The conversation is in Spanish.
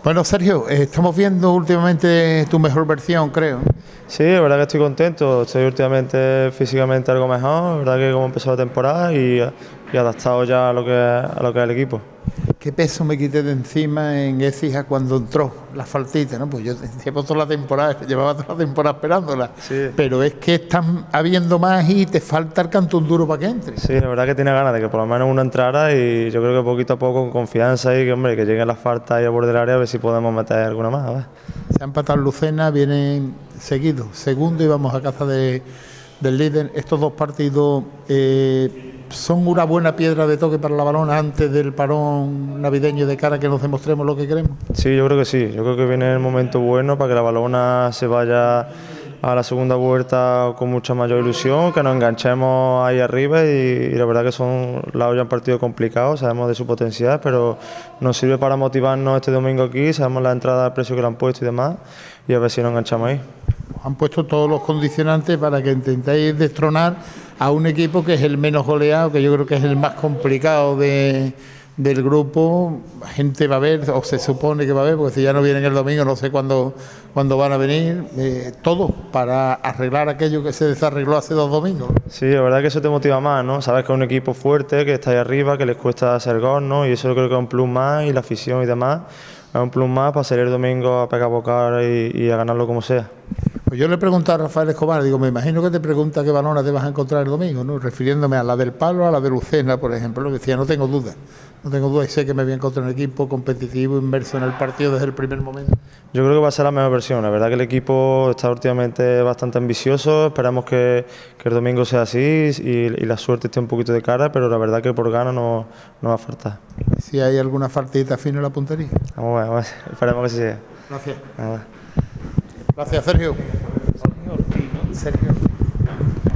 Bueno, Sergio, estamos viendo últimamente tu mejor versión, creo. Sí, la verdad que estoy contento, estoy últimamente físicamente algo mejor, la verdad que como empezó la temporada y adaptado ya a lo que es el equipo. ¿Qué peso me quité de encima en Écija cuando entró la faltita? ¿No? Pues yo llevo toda la temporada, llevaba toda la temporada esperándola, Sí. pero es que están habiendo más y te falta el cantón duro para que entre. Sí, la verdad que tiene ganas de que por lo menos uno entrara y yo creo que poquito a poco con confianza y que, hombre, que lleguen las faltas ahí a borde del área a ver si podemos meter alguna más. A ver. Se ha empatado Lucena, vienen seguidos, segundo y vamos a casa del líder. Estos dos partidos son una buena piedra de toque para la Balona antes del parón navideño de cara a que nos demostremos lo que queremos. Sí, yo creo que sí, yo creo que viene el momento bueno para que la Balona se vaya a la segunda vuelta con mucha mayor ilusión, que nos enganchemos ahí arriba y la verdad que son la olla en partido complicado, sabemos de su potencial, pero nos sirve para motivarnos este domingo aquí, sabemos la entrada, el precio que le han puesto y demás, y a ver si nos enganchamos ahí. Han puesto todos los condicionantes para que intentéis destronar a un equipo que es el menos goleado, que yo creo que es el más complicado del grupo. Gente va a ver, o se supone que va a ver, porque si ya no vienen el domingo, no sé cuándo van a venir, todo para arreglar aquello que se desarregló hace 2 domingos. Sí, la verdad que eso te motiva más, ¿no? Sabes que es un equipo fuerte, que está ahí arriba, que les cuesta hacer gol, ¿no? Y eso creo que es un plus más, y la afición y demás, es un plus más para salir el domingo a pegar bocar y a ganarlo como sea. Pues yo le pregunté a Rafael Escobar, digo, me imagino que te pregunta qué Balona te vas a encontrar el domingo, ¿no? Refiriéndome a la del Palo, a la de Lucena, por ejemplo, lo que decía, no tengo duda y sé que me voy a encontrar un equipo competitivo, inmerso en el partido desde el primer momento. Yo creo que va a ser la mejor versión, la verdad que el equipo está últimamente bastante ambicioso, esperamos que el domingo sea así y la suerte esté un poquito de cara, pero la verdad que por ganas no va a faltar. Si hay alguna faltita fina en la puntería. Vamos a ver, esperemos que sí sea. Gracias. Vamos a ver. Gracias, Sergio. Sergio.